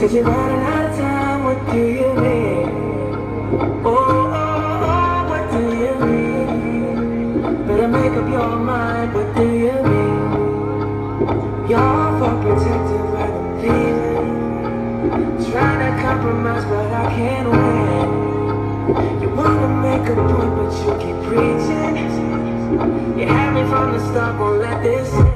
Said you're running out of time, what do you mean? Oh, what do you mean? Better make up your mind, what do you mean? You're for protective, but I'm leaving. Trying to compromise, but I can't win. You wanna make a point, but you keep preaching. You had me from the start, won't let this